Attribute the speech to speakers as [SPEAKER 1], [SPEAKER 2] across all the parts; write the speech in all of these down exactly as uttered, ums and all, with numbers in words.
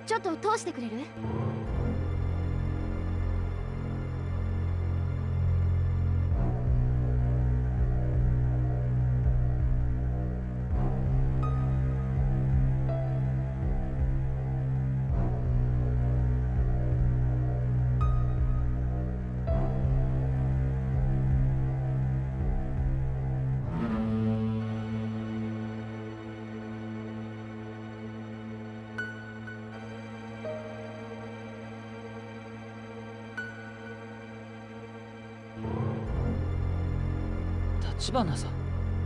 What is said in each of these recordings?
[SPEAKER 1] ちょっと通してくれる？
[SPEAKER 2] 立花さん。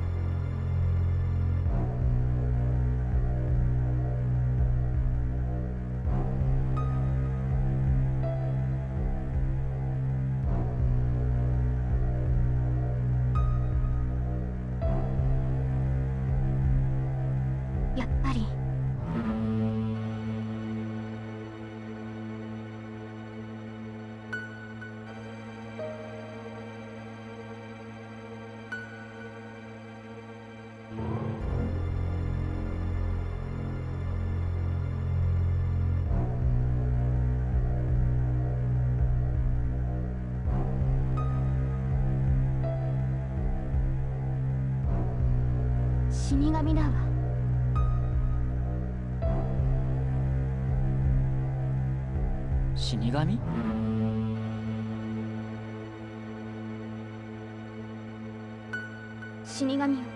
[SPEAKER 1] やっぱり死神だわ。
[SPEAKER 2] 死神？
[SPEAKER 1] 死神よ。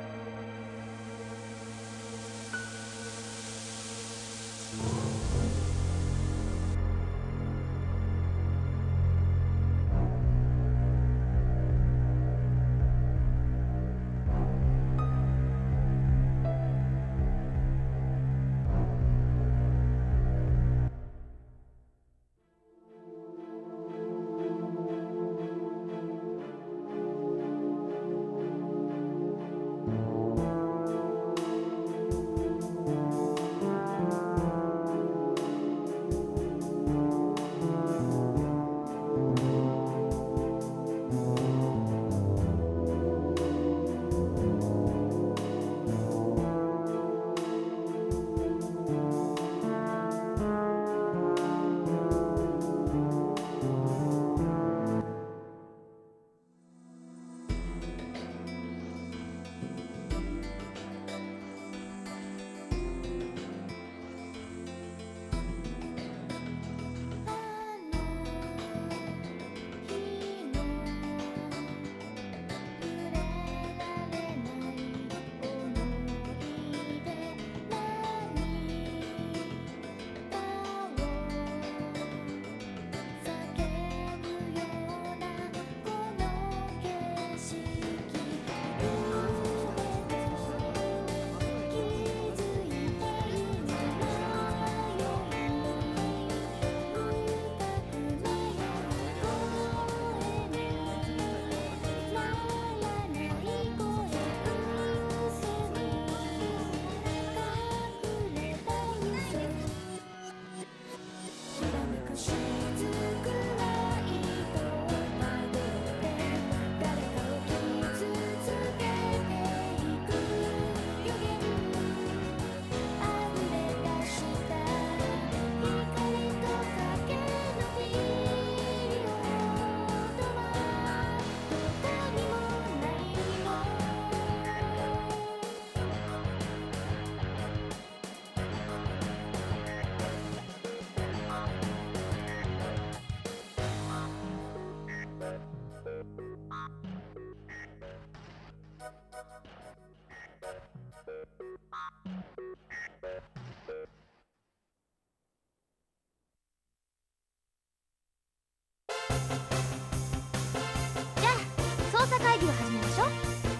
[SPEAKER 1] じゃあ捜査会議を始めましょう。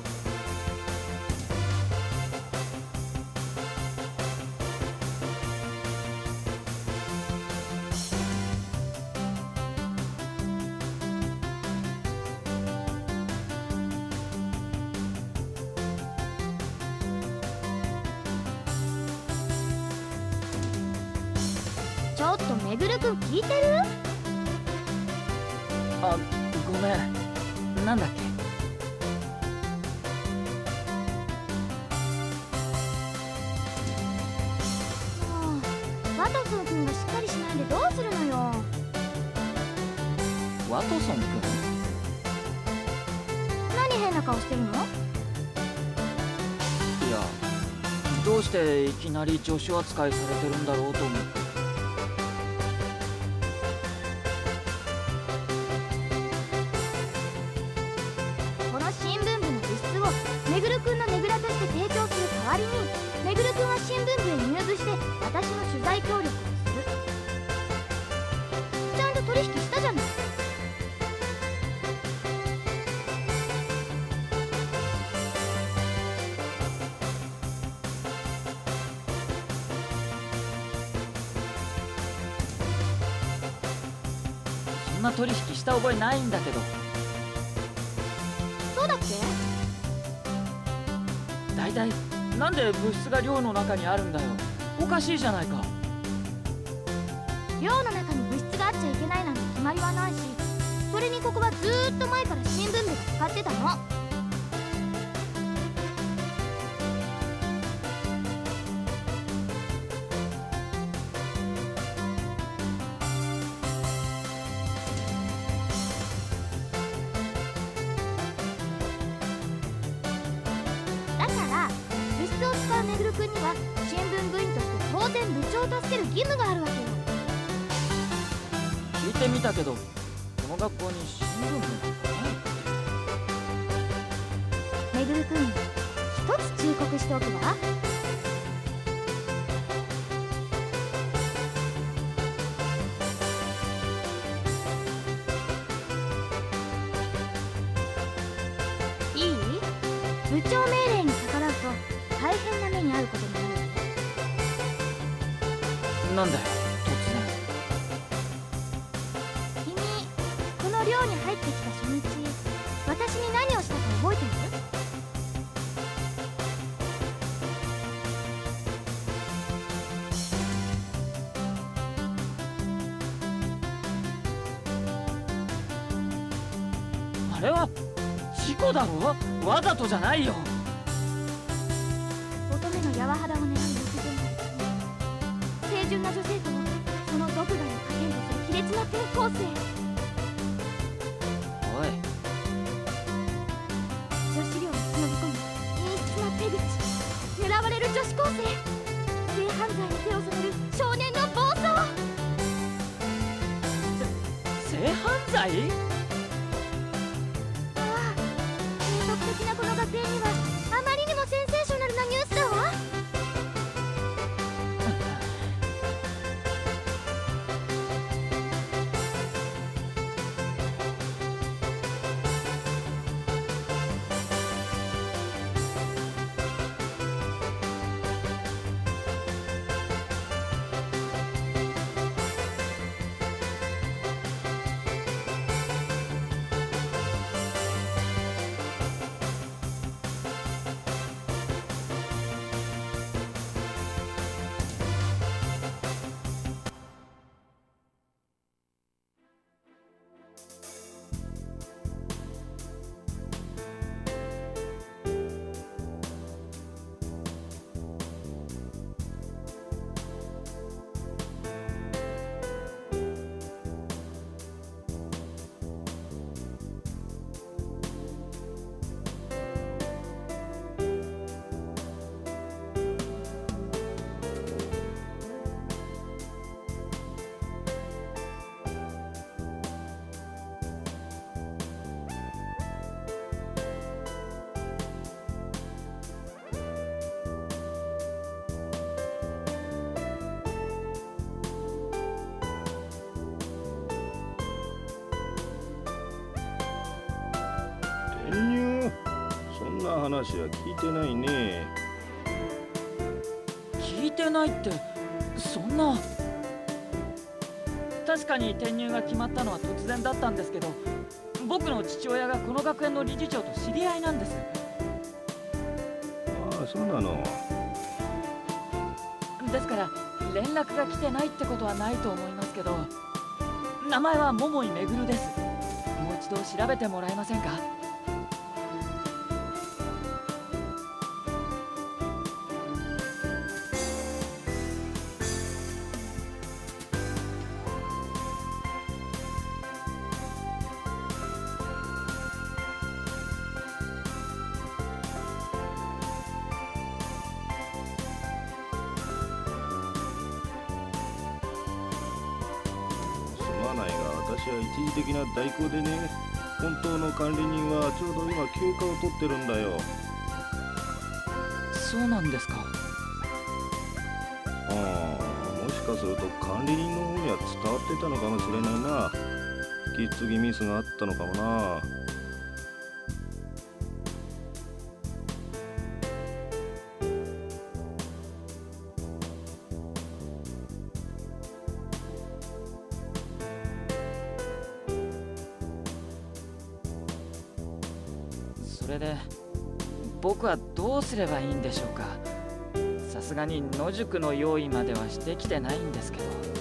[SPEAKER 1] ちょっとめぐるくん聞いてる？
[SPEAKER 2] あ、ごめん。なんだっけ？
[SPEAKER 1] はあ、 ワトソン君がしっかりしないでどうするのよ。
[SPEAKER 2] ワトソン君？
[SPEAKER 1] 何変な顔してるの？
[SPEAKER 2] いや、どうしていきなり助手扱いされてるんだろうと思って。
[SPEAKER 1] この新聞部の部室をめぐるくんのねぐらとして提供する代わりに、めぐるくんは新聞部へ入部して私の取材協力をする。ちゃんと取引したじゃない。
[SPEAKER 2] そんな取引した覚えないんだけど。
[SPEAKER 1] そうだっけ？
[SPEAKER 2] 大体なんで物質が寮の中にあるんだよ。おかしいじゃないか。
[SPEAKER 1] 寮の中に物質があっちゃいけないなんて決まりはないし、それにここはずーっと前から新聞部が使ってたの。だから物質を使うめぐるくんには新聞部員として当然部長を助ける義務があるわけよ。
[SPEAKER 2] 聞いてみたけど、この学校に新聞部なんかない。
[SPEAKER 1] めぐるくん、一つ忠告しておくわ。いい？部長命令に逆らうと大変な目に遭うことになるわよ。
[SPEAKER 2] なんだよ、
[SPEAKER 1] 君、この寮に入ってきた初日、私に何をしたか覚えてる？
[SPEAKER 2] あれは事故だろ。わざとじゃないよ。
[SPEAKER 1] 乙女の柔肌を狙う欲望清純な女性ともその毒牙に加減とする卑劣な転校生。
[SPEAKER 2] おい、
[SPEAKER 1] 女子寮に忍び込む陰湿な手口、狙われる女子高生、性犯罪に手を染める少年の暴走。
[SPEAKER 2] 性犯罪？
[SPEAKER 1] ああ、継続的なこの学園にはあまりにもセンセーショナルなニュースだわ。
[SPEAKER 3] 転入？そんな話は聞いてないね。
[SPEAKER 2] 聞いてないって、そんな。確かに転入が決まったのは突然だったんですけど、僕の父親がこの学園の理事長と知り合いなんです。
[SPEAKER 3] ああ、そうなの。
[SPEAKER 2] ですから連絡が来てないってことはないと思いますけど、名前は桃井めぐるです。もう一度調べてもらえませんか？
[SPEAKER 3] わないが、私は一時的な代行でね。本当の管理人はちょうど今休暇を取ってるんだよ。
[SPEAKER 2] そうなんですか。
[SPEAKER 3] ああ、もしかすると管理人の方には伝わってたのかもしれないな。引き継ぎミスがあったのかもな。
[SPEAKER 2] それで僕はどうすればいいんでしょうか。さすがに野宿の用意まではしてきてないんですけ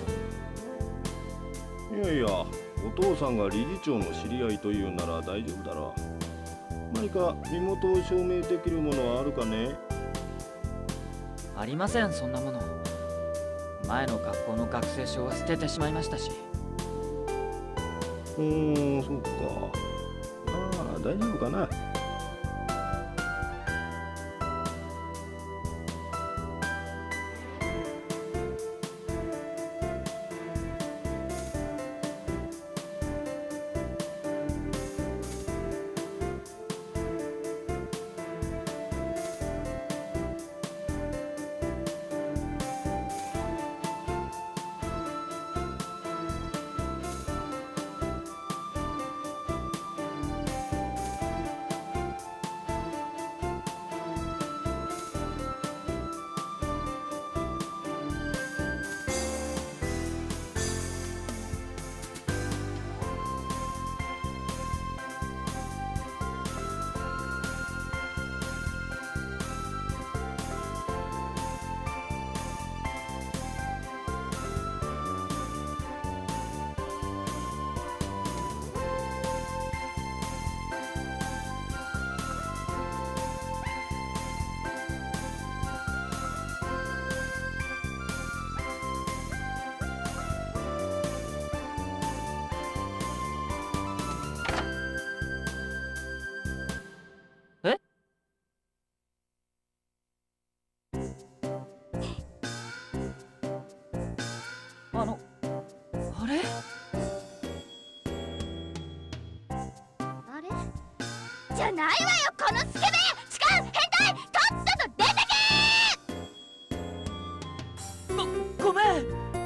[SPEAKER 2] ど。
[SPEAKER 3] いやいや、お父さんが理事長の知り合いというなら大丈夫だろう。何か身元を証明できるものはあるかね？
[SPEAKER 2] ありません、そんなもの。前の学校の学生証は捨ててしまいましたし。
[SPEAKER 3] うーん、そうか。ああ、大丈夫かな。
[SPEAKER 2] あの、あれ？
[SPEAKER 1] あれじゃないわよ、このスケベ痴漢変態、とっとと出てけ
[SPEAKER 2] ご、ごめん。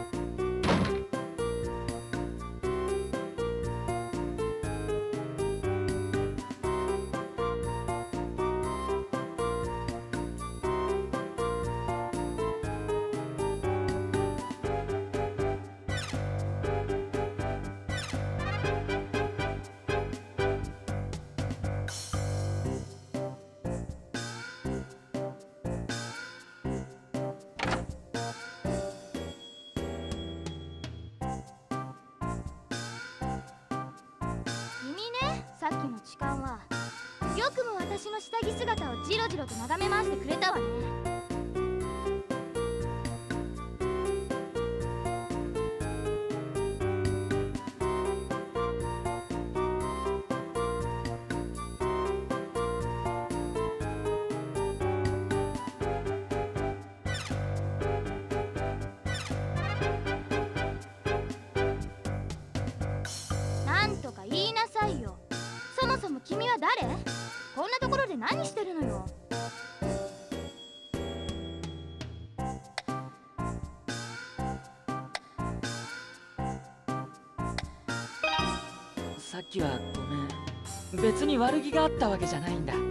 [SPEAKER 1] さっきの痴漢はよくも私の下着姿をジロジロと眺め回してくれたわね。なんとか言いなさいよ。そもそも君は誰？こんなところで何してるのよ。
[SPEAKER 2] さっきはごめん。別に悪気があったわけじゃないんだ。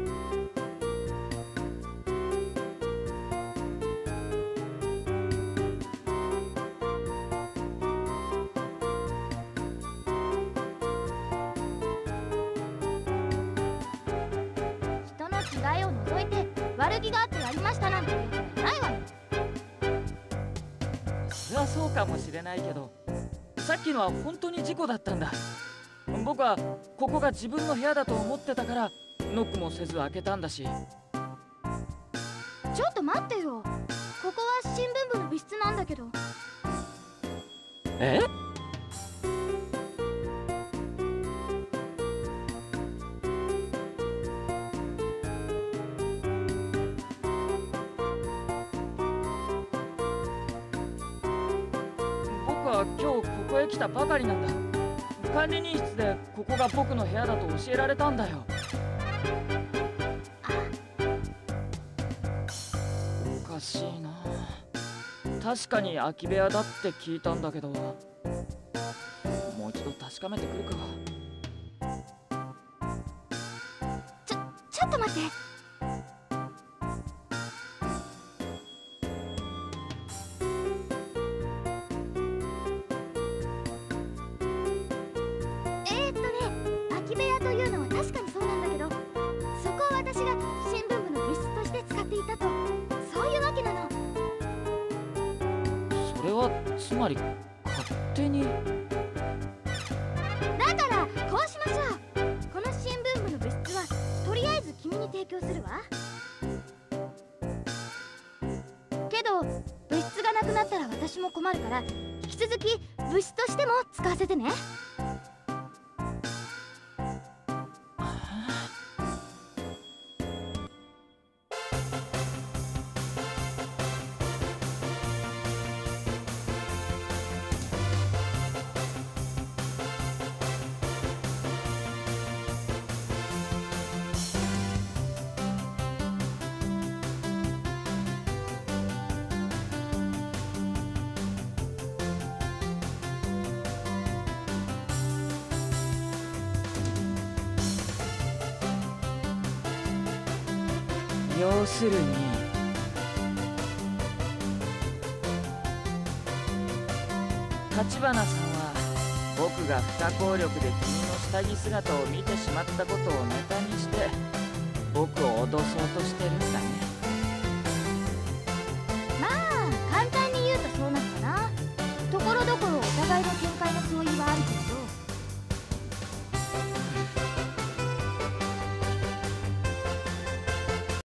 [SPEAKER 1] 人の着替えを除いて悪気があってやりましたなんて言う人いないわよ。
[SPEAKER 2] それはそうかもしれないけど、さっきのは本当に事故だったんだ。僕はここが自分の部屋だと思ってたからノックもせず開けたんだし。
[SPEAKER 1] ちょっと待ってよ、ここは新聞部の部室なんだけど。
[SPEAKER 2] え？僕はは今日ここへ来たばかりなんだ。管理人室でここが僕の部屋だと教えられたんだよ。おかしいな。確かに空き部屋だって聞いたんだけど、もう一度確かめてくるか。
[SPEAKER 1] ちょちょっと待って。えーっとね、空き部屋というのは確かにそうなんだけど、そこを私が新聞部の部室として使っていたと、そういうわけなの。
[SPEAKER 2] それはつまり勝手に。
[SPEAKER 1] だからこうしましょう。この新聞部の部室はとりあえず君に提供するわ。けど部室がなくなったら私も困るから、引き続き部室としても使わせてね。
[SPEAKER 2] 要するに立花さんは僕が不可抗力で君の下着姿を見てしまったことをネタにして僕を脅そうとしてるんだね。
[SPEAKER 1] まあ簡単に言うとそうなるかな。ところどころお互いの見解の相違はあるけど、